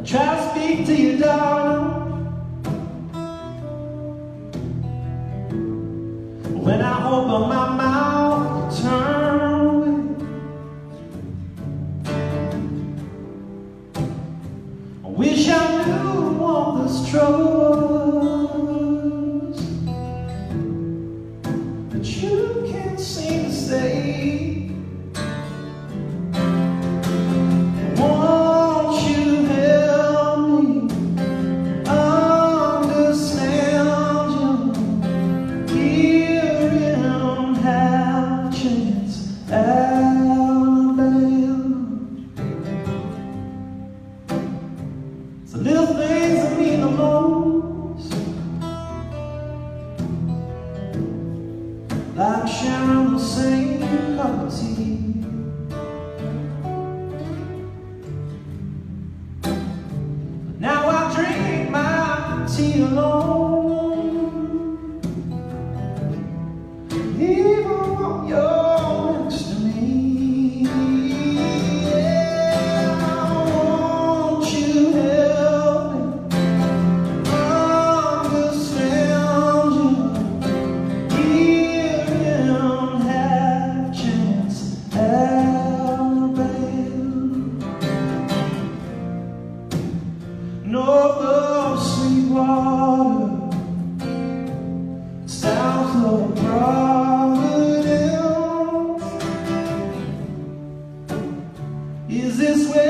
try to speak to you, darling. When I open my mouth, you turn away. I wish I knew what this trouble was, but you can't seem to say. Won't you help me understand you? Hear him have a chance Alabama. It's the little things that mean the most, like sharing the same cup of tea. But now I drink my tea alone, even when you're next to me. Yeah, won't you help me understand you? Hear him have a chance Alabama. North of Sweetwater, south of Providence, is this where